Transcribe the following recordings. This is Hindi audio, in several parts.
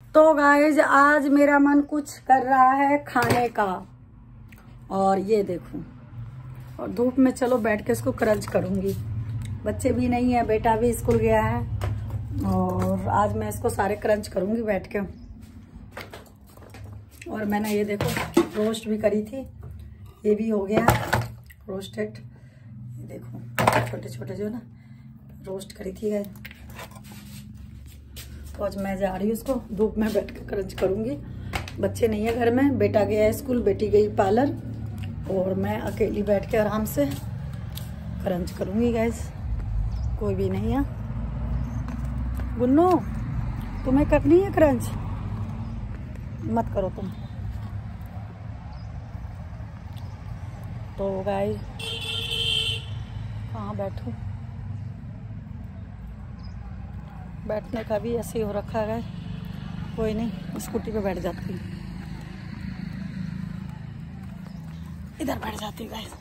तो गाइज आज मेरा मन कुछ कर रहा है खाने का, और ये देखो, और धूप में चलो बैठ के इसको क्रंच करूंगी। बच्चे भी नहीं है, बेटा भी स्कूल गया है, और आज मैं इसको सारे क्रंच करूंगी बैठ के। और मैंने ये देखो रोस्ट भी करी थी, ये भी हो गया रोस्टेड। ये देखो छोटे छोटे जो ना रोस्ट करी थी गाइस। तो आज मैं जा रही हूँ इसको धूप में बैठ के क्रंच करूंगी। बच्चे नहीं है घर में, बेटा गया है स्कूल, बेटी गई पार्लर, और मैं अकेली बैठ के आराम से क्रंच करूंगी गाइस। कोई भी नहीं है। गुन्नू तुम्हें करनी है क्रंच? मत करो तुम। तो गाइस कहाँ बैठूं? बैठने का भी ऐसे ही हो रखा है। कोई नहीं, स्कूटी पे बैठ जाती हूँ, इधर बैठ जाती हूँ गाइस।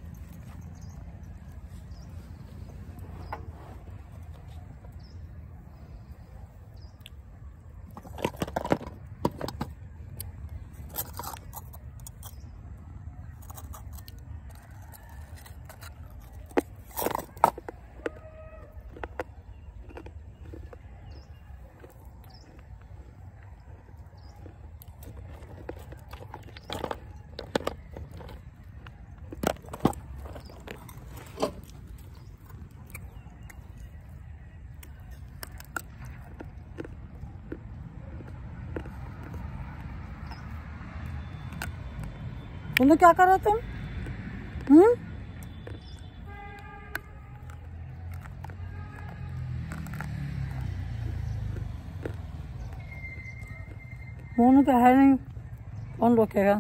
तुमने क्या कर रहे तुम? मोनू तो है नहीं, कौन रोकेगा?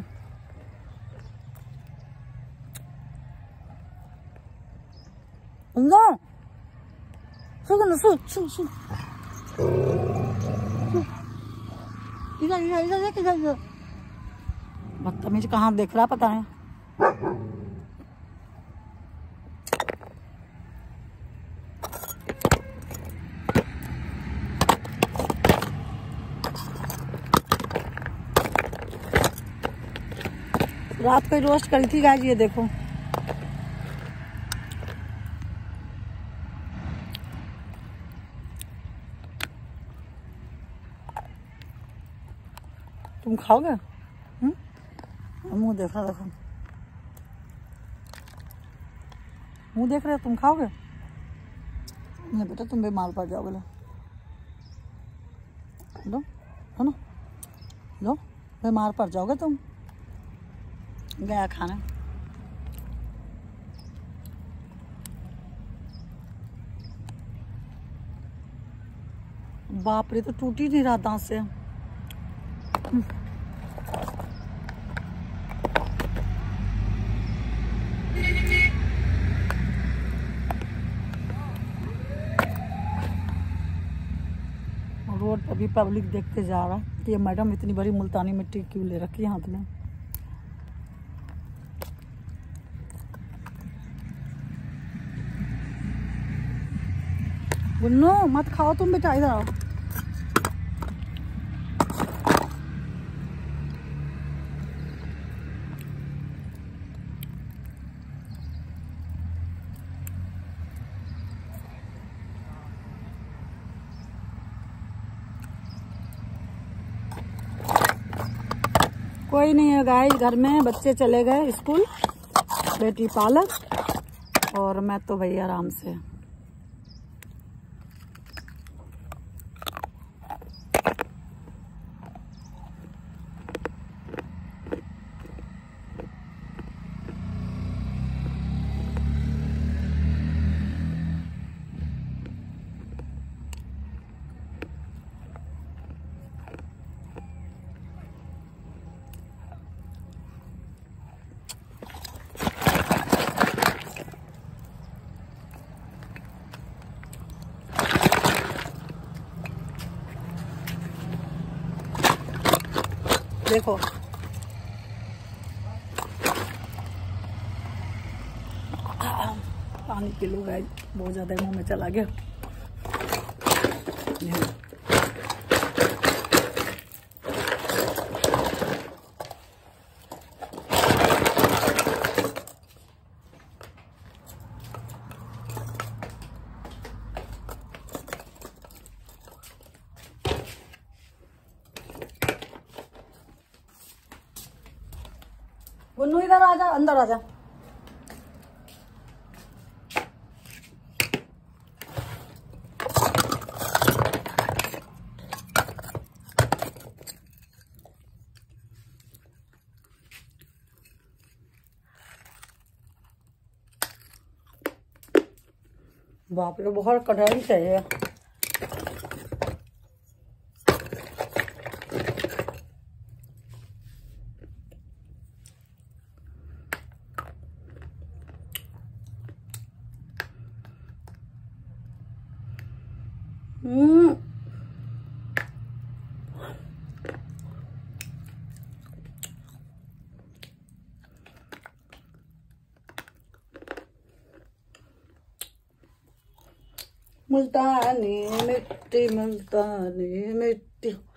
इधर बदतमीज कहाँ देख रहा पता है। रात को रोस्ट करी थी गाइस, ये देखो। तुम खाओगे? मुंह देख रहा, देखो मुंह देख रहे हो, तुम खाओगे? नहीं बेटा, तुम बीमार पड़ जाओगे। लो है ना, लो बीमार पड़ जाओगे तुम। गया खाना। बाप रे, तो टूट ही नहीं रहा दांत से। रोड पर भी पब्लिक देखते जा रहा है कि ये मैडम इतनी बड़ी मुल्तानी मिट्टी क्यों ले रखी है हाथ में। गुन्नू मत खाओ तुम बेटा, इधर आओ। कोई नहीं है गाइस घर में, बच्चे चले गए स्कूल, बेटी पार्लर, और मैं तो भाई आराम से। देखो पानी पी लो गाइस, बहुत ज्यादा मुंह में चला गया। पुन्नू इधर आजा, अंदर आजा। बाप रे, बहुत कढ़ाई चाहिए। मुल्तानी मिट्टी, मुल्तानी मिट्टी।